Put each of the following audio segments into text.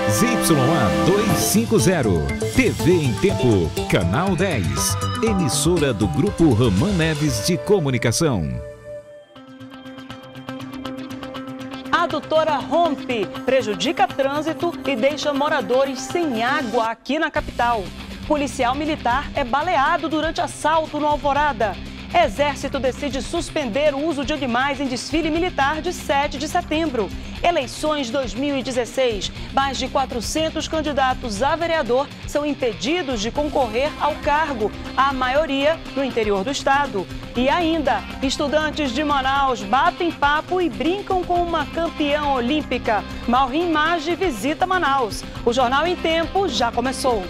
ZYA 250, TV em Tempo, Canal 10, emissora do Grupo Roman Neves de Comunicação. A adutora rompe, prejudica trânsito e deixa moradores sem água aqui na capital. Policial militar é baleado durante assalto no Alvorada. Exército decide suspender o uso de animais em desfile militar de 7 de setembro. Eleições 2016. Mais de 400 candidatos a vereador são impedidos de concorrer ao cargo, a maioria no interior do estado. E ainda, estudantes de Manaus batem papo e brincam com uma campeã olímpica. Maureen Maggi visita Manaus. O Jornal em Tempo já começou.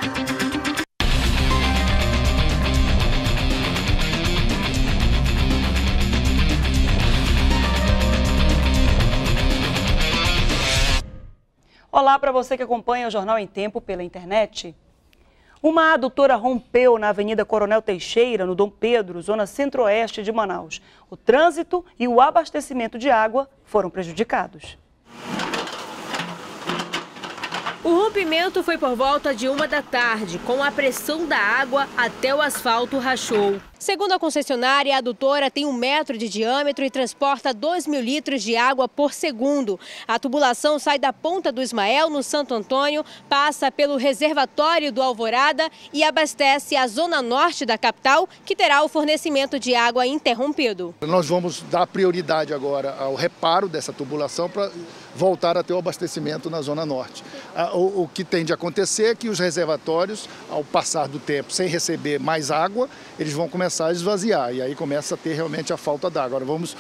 Olá para você que acompanha o Jornal em Tempo pela internet. Uma adutora rompeu na Avenida Coronel Teixeira, no Dom Pedro, zona centro-oeste de Manaus. O trânsito e o abastecimento de água foram prejudicados. O rompimento foi por volta de 1 da tarde, com a pressão da água até o asfalto rachou. Segundo a concessionária, a adutora tem 1 metro de diâmetro e transporta 2.000 litros de água por segundo. A tubulação sai da Ponta do Ismael, no Santo Antônio, passa pelo reservatório do Alvorada e abastece a zona norte da capital, que terá o fornecimento de água interrompido. Nós vamos dar prioridade agora ao reparo dessa tubulação para voltar a ter o abastecimento na zona norte. O que tem de acontecer é que os reservatórios, ao passar do tempo sem receber mais água, eles vão começar a esvaziar e aí começa a ter realmente a falta d'água. Agora vamos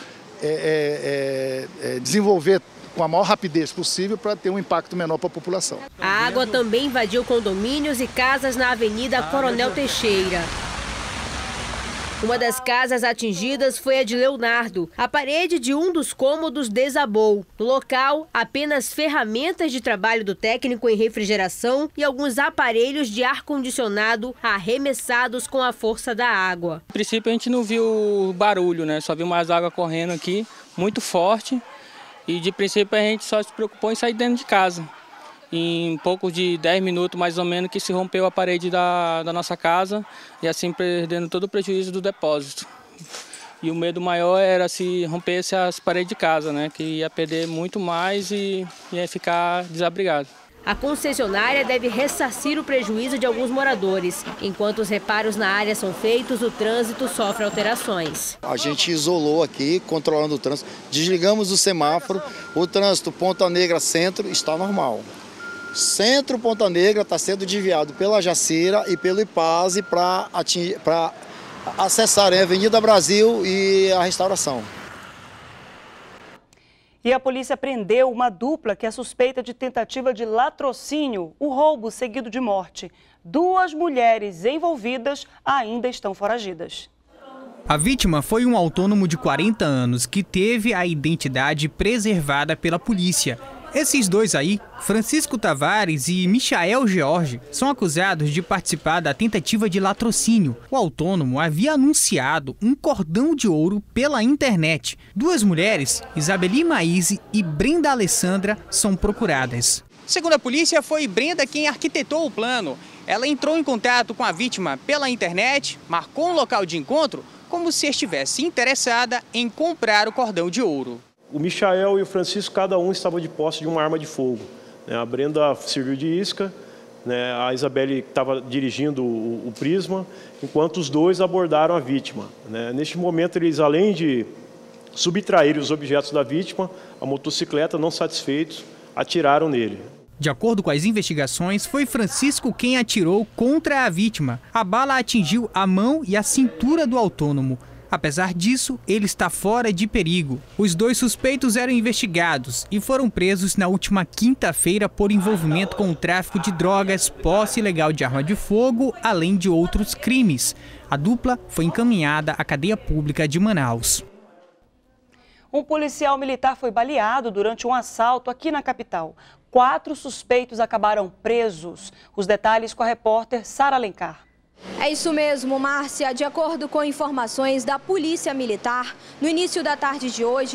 desenvolver com a maior rapidez possível para ter um impacto menor para a população. A água também invadiu condomínios e casas na Avenida Coronel Teixeira. Uma das casas atingidas foi a de Leonardo. A parede de um dos cômodos desabou. No local, apenas ferramentas de trabalho do técnico em refrigeração e alguns aparelhos de ar-condicionado arremessados com a força da água. No princípio a gente não viu barulho, né? Só viu mais água correndo aqui, muito forte. E de princípio a gente só se preocupou em sair dentro de casa. Em pouco de 10 minutos, mais ou menos, que se rompeu a parede da nossa casa e assim perdendo todo o prejuízo do depósito. E o medo maior era se rompesse as paredes de casa, né? Que ia perder muito mais e ia ficar desabrigado. A concessionária deve ressarcir o prejuízo de alguns moradores. Enquanto os reparos na área são feitos, o trânsito sofre alterações. A gente isolou aqui, controlando o trânsito, desligamos o semáforo, o trânsito Ponta Negra Centro está normal. Centro Ponta Negra está sendo desviado pela Jacira e pelo Ipase para acessarem a Avenida Brasil e a Restauração. E a polícia prendeu uma dupla que é suspeita de tentativa de latrocínio, o roubo seguido de morte. 2 mulheres envolvidas ainda estão foragidas. A vítima foi um autônomo de 40 anos que teve a identidade preservada pela polícia. Esses dois aí, Francisco Tavares e Michael George, são acusados de participar da tentativa de latrocínio. O autônomo havia anunciado um cordão de ouro pela internet. 2 mulheres, Isabeli Maíse e Brenda Alessandra, são procuradas. Segundo a polícia, foi Brenda quem arquitetou o plano. Ela entrou em contato com a vítima pela internet, marcou um local de encontro, como se estivesse interessada em comprar o cordão de ouro. O Michael e o Francisco, cada um estava de posse de uma arma de fogo. A Brenda serviu de isca, a Isabelle estava dirigindo o Prisma, enquanto os dois abordaram a vítima. Neste momento, eles, além de subtrair os objetos da vítima, a motocicleta, não satisfeitos, atiraram nele. De acordo com as investigações, foi Francisco quem atirou contra a vítima. A bala atingiu a mão e a cintura do autônomo. Apesar disso, ele está fora de perigo. Os 2 suspeitos eram investigados e foram presos na última quinta-feira por envolvimento com o tráfico de drogas, posse ilegal de arma de fogo, além de outros crimes. A dupla foi encaminhada à cadeia pública de Manaus. Um policial militar foi baleado durante um assalto aqui na capital. 4 suspeitos acabaram presos. Os detalhes com a repórter Sara Alencar. É isso mesmo, Márcia. De acordo com informações da Polícia Militar, no início da tarde de hoje,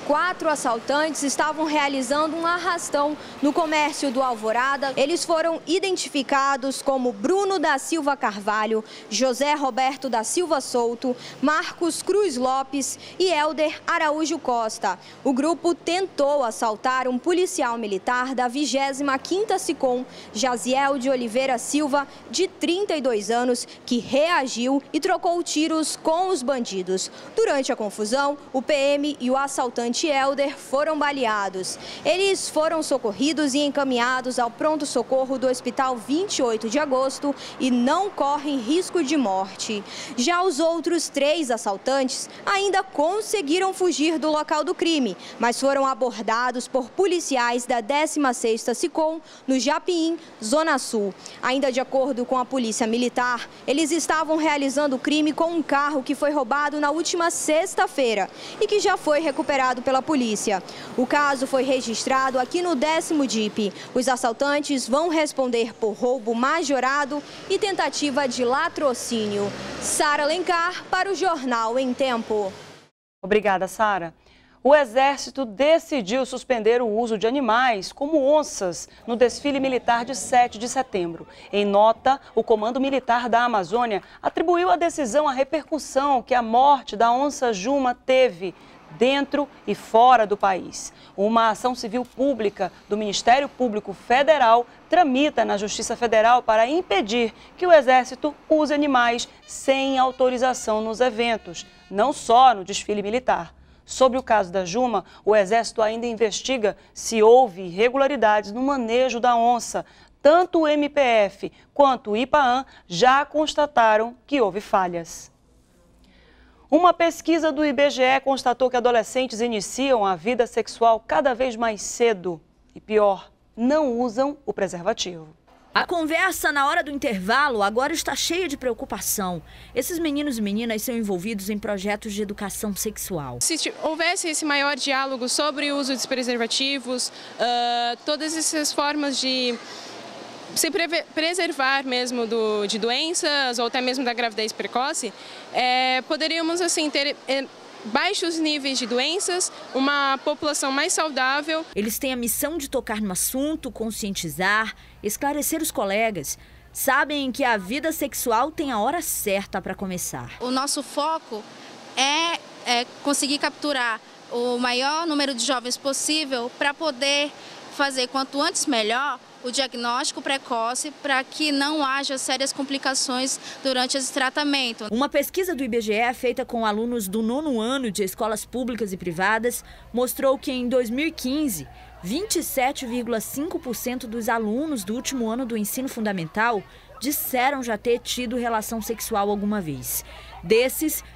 4 assaltantes estavam realizando um arrastão no comércio do Alvorada. Eles foram identificados como Bruno da Silva Carvalho, José Roberto da Silva Souto, Marcos Cruz Lopes e Helder Araújo Costa. O grupo tentou assaltar um policial militar da 25ª SICOM, Jaziel de Oliveira Silva, de 32 anos, que reagiu e trocou tiros com os bandidos. Durante a confusão, o PM e o assaltante Helder foram baleados. Eles foram socorridos e encaminhados ao pronto-socorro do Hospital 28 de Agosto e não correm risco de morte. Já os outros 3 assaltantes ainda conseguiram fugir do local do crime, mas foram abordados por policiais da 16ª SICOM, no Japim, Zona Sul. Ainda de acordo com a Polícia Militar, eles estavam realizando o crime com um carro que foi roubado na última sexta-feira e que já foi recuperado pela polícia. O caso foi registrado aqui no 10º DIP. Os assaltantes vão responder por roubo majorado e tentativa de latrocínio. Sara Alencar para o Jornal em Tempo. Obrigada, Sara. O Exército decidiu suspender o uso de animais, como onças, no desfile militar de 7 de setembro. Em nota, o Comando Militar da Amazônia atribuiu a decisão à repercussão que a morte da onça Juma teve dentro e fora do país. Uma ação civil pública do Ministério Público Federal tramita na Justiça Federal para impedir que o Exército use animais sem autorização nos eventos, não só no desfile militar. Sobre o caso da Juma, o Exército ainda investiga se houve irregularidades no manejo da onça. Tanto o MPF quanto o IPAAM já constataram que houve falhas. Uma pesquisa do IBGE constatou que adolescentes iniciam a vida sexual cada vez mais cedo e, pior, não usam o preservativo. A conversa na hora do intervalo agora está cheia de preocupação. Esses meninos e meninas são envolvidos em projetos de educação sexual. Se houvesse esse maior diálogo sobre o uso dos preservativos, todas essas formas de se preservar mesmo de doenças ou até mesmo da gravidez precoce, poderíamos assim ter baixos níveis de doenças, uma população mais saudável. Eles têm a missão de tocar no assunto, conscientizar, esclarecer os colegas. Sabem que a vida sexual tem a hora certa para começar. O nosso foco é conseguir capturar o maior número de jovens possível para poder fazer quanto antes melhor o diagnóstico precoce para que não haja sérias complicações durante esse tratamento. Uma pesquisa do IBGE feita com alunos do 9º ano de escolas públicas e privadas mostrou que em 2015, 27,5% dos alunos do último ano do ensino fundamental disseram já ter tido relação sexual alguma vez. Desses,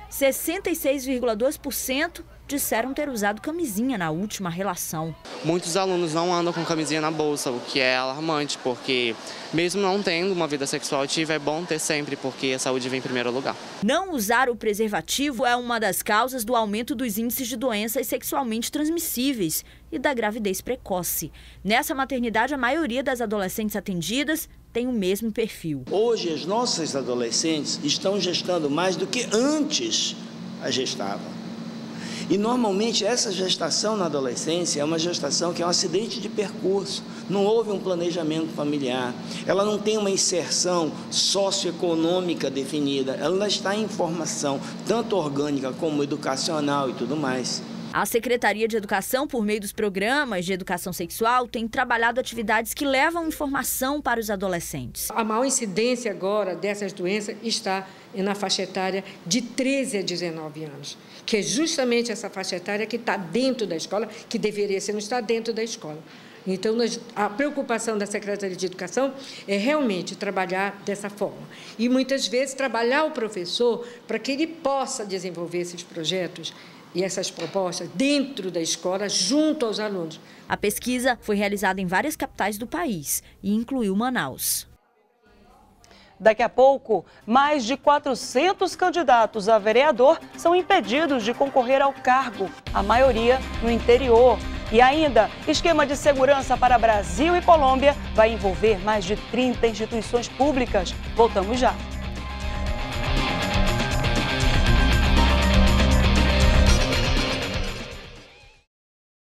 66,2% disseram ter usado camisinha na última relação. Muitos alunos não andam com camisinha na bolsa, o que é alarmante, porque mesmo não tendo uma vida sexual ativa, é bom ter sempre, porque a saúde vem em primeiro lugar. Não usar o preservativo é uma das causas do aumento dos índices de doenças sexualmente transmissíveis e da gravidez precoce. Nessa maternidade, a maioria das adolescentes atendidas tem o mesmo perfil. Hoje, as nossas adolescentes estão gestando mais do que antes a gestavam. E, normalmente, essa gestação na adolescência é uma gestação que é um acidente de percurso. Não houve um planejamento familiar. Ela não tem uma inserção socioeconômica definida. Ela está em formação, tanto orgânica como educacional e tudo mais. A Secretaria de Educação, por meio dos programas de educação sexual, tem trabalhado atividades que levam informação para os adolescentes. A maior incidência agora dessas doenças está na faixa etária de 13 a 19 anos, que é justamente essa faixa etária que está dentro da escola, que deveria ser, não está dentro da escola. Então, a preocupação da Secretaria de Educação é realmente trabalhar dessa forma. E, muitas vezes, trabalhar o professor para que ele possa desenvolver esses projetos e essas propostas dentro da escola, junto aos alunos. A pesquisa foi realizada em várias capitais do país e incluiu Manaus. Daqui a pouco, mais de 400 candidatos a vereador são impedidos de concorrer ao cargo, a maioria no interior. E ainda, esquema de segurança para Brasil e Colômbia vai envolver mais de 30 instituições públicas. Voltamos já.